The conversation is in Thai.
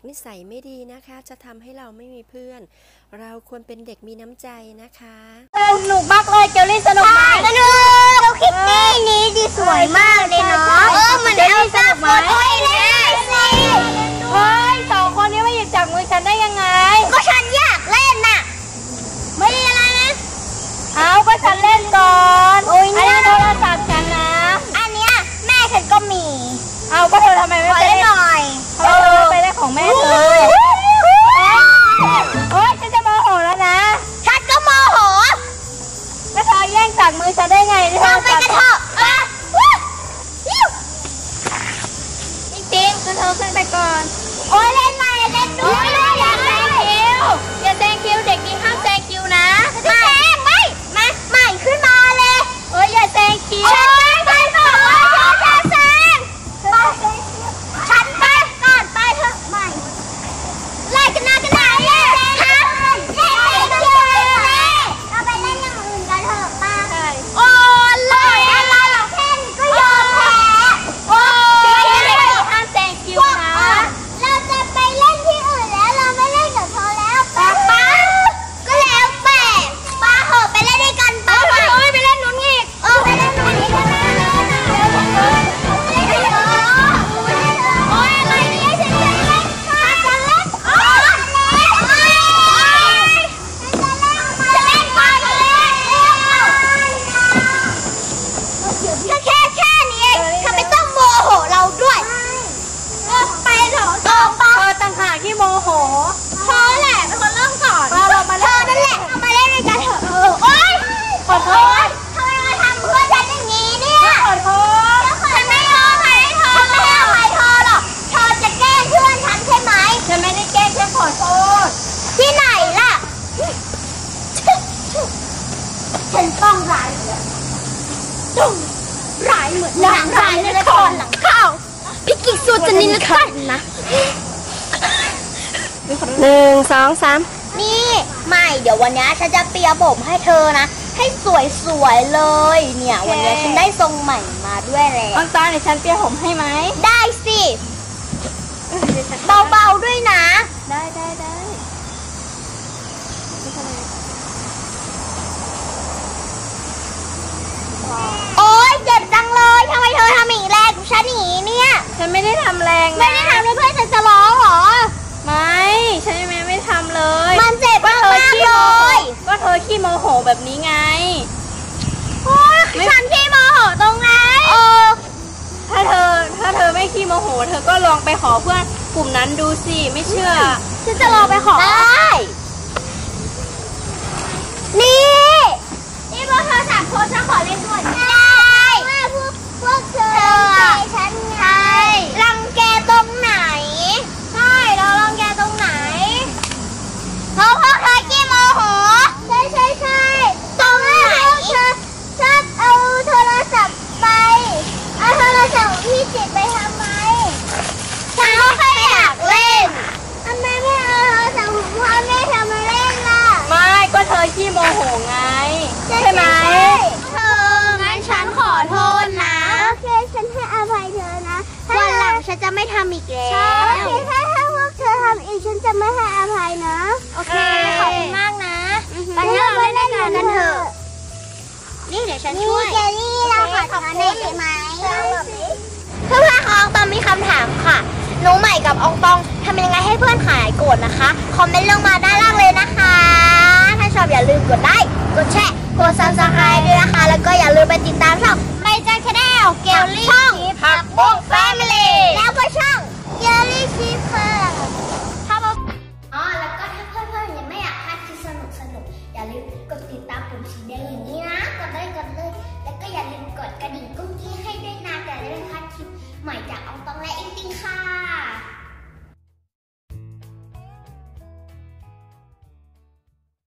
นิสัยไม่ดีนะคะจะทำให้เราไม่มีเพื่อนเราควรเป็นเด็กมีน้ำใจนะคะสนุกมากเลยเกลลี่สนุกมากสนุกเราคิดนี้ดีสวยมากเลยเนาะมันเอลซ่าโฟโต้เล่นสิเฮ้ยสองคนนี้มาหยิบจากมือฉันได้ยังไงก็ฉันอยากเล่นน่ะไม่ได้อะไรนะเอาก็ฉันเล่นก่อนอันนี้โทรศัพท์ฉันนะอันเนี้ยแม่ฉันก็มีเอาก็เธอทำไมไม่ไปเล่นหน่อยไปเล่นของแม่เธอโอ๊ยฉันจะโมโหแล้วนะฉันก็โมโหแล้วเธอแย่งจากมือฉันได้ไงเราไปกันเถอะจริงๆเธอขึ้นไปก่อนโอ๊ยเล่นใหม่เล่นด้วยอย่าแซงคิวอย่าแซงคิวเด็กดีห้ามแซงคิวนะไม่ใหม่ขึ้นมาเลยโอ๊ยอย่าแซงคิวไปบอกว่าฉันจะแซงฉันไปก่อนไปเถอะใหม่ไล่กันหน้ากันไหนเลยเราไปเล่นอย่างอื่นกันเถอะป้าโอ้เลยอะไรหรอแค่นี้ก็ยอมแพ้โอ้ยห้ามแซงคิวนะเราจะไปเล่นที่อื่นแล้วเราไม่เล่นกับเธอแล้วป้าก็แล้วแต่ป้าเหอะไปเล่นด้วยกันป้าไปเล่นนู้นอีกไปเล่นนู้นอีกนะโอ้ยอะไรเนี่ยฉันจะเล่นค่ะจะเล่นแค่นี้เองทำไมต้องโมโหเราด้วยไปเถอะเธอต่างหากที่โมโหเธอแหละเป็นคนเริ่มก่อนเรามาเล่นนั่นแหละเรามาเล่นด้วยกันเถอะโอ๊ยขอโทษทำไมมาทำเพื่อนฉันอย่างนี้เนี่ยขอโทษฉันไม่ยอมให้เธอไม่ให้อภัยเธอหรอกเธอจะแกล้งเพื่อนฉันใช่ไหมฉันไม่ได้แกล้งฉันขอโทษที่ไหนล่ะฉันต้องร้ายร้ายเหมือนนางร้ายในละครหลังข่าวพี่กิ๊กสู้จะนินละกันนะ 1 2 3 นี่ไม่เดี๋ยววันนี้ฉันจะเปียผมให้เธอนะให้สวยๆเลยเนี่ยวันนี้ฉันได้ทรงใหม่มาด้วยเลยตอนเดี๋ยวฉันเปียผมให้ไหมได้สิเบาๆด้วยนะได้โอ๊ยเจ็บจังเลยทำไมเธอทำอีกแรงกับฉันอย่างนี้เนี่ยฉันไม่ได้ทำแรงนะไม่ได้ทำเลยเพื่อนฉันจะร้องเหรอไม่ฉันไม่ทำเลยมันเจ็บมากเลยก็เธอขี้โมโหแบบนี้ไงโอ๊ยฉันขี้โมโหตรงไหนถ้าเธอไม่ขี้โมโหเธอก็ลองไปขอเพื่อนกลุ่มนั้นดูสิไม่เชื่อฉันจะลองไปขอได้นี่พวกเธอ3 คนฉันขอเล่นด้วยได้พวกเธอฉันไงรังแกตรงไหนใช่เรารังแกตรงไหนเพราะพวกเธอขี้โมโหใช่ตรงไหนเธอชอบเอาโทรศัพท์ไปเอาโทรศัพท์ของพี่จิตไปทำไมฉันก็แค่อยากเล่นทำไมไม่เอาโทรศัพท์ของพ่อแม่เธอมาเล่นล่ะไม่ก็เธอขี้โมโหไงใช่ไหมงั้นฉันขอโทษนะโอเคฉันให้อภัยเธอนะวันหลังฉันจะไม่ทำอีกแล้วโอเคถ้าพวกเธอทำอีกฉันจะไม่ให้อภัยนะโอเคขอบคุณมากนะไปเราไปเล่นกันเถอะนี่เดี๋ยวฉันช่วยเจลลี่เราขอทำได้ไหมเพื่อนๆของตองมีคำถามค่ะน้องใหม่กับอองตองทำยังไงให้เพื่อนหายโกรธนะคะคอมเมนต์ลงมาด้านล่างเลยนะคะถ้าชอบอย่าลืมกดไลค์กดแชร์กด Subscribe ด้วยนะคะแล้วก็อย่าลืมไปติดตามช่องไปจังชาแนลเกลลี่ช่องผักบุ้งแฟมิลี่แล้วก็ช่องเกลลี่ชิปค่ะแล้วก็ถ้าเพื่อนๆยังไม่อยากพลาดคลิปสนุกอย่าลืมกดติดตามปุ่มสีแดงอย่างนี้นะกดเลยแล้วก็อย่าลืมกดกระดิ่งกุ้งกี้ให้ด้วยนะแต่จะไม่พลาดคลิปใหม่จากอองตองและอิงติงค่ะ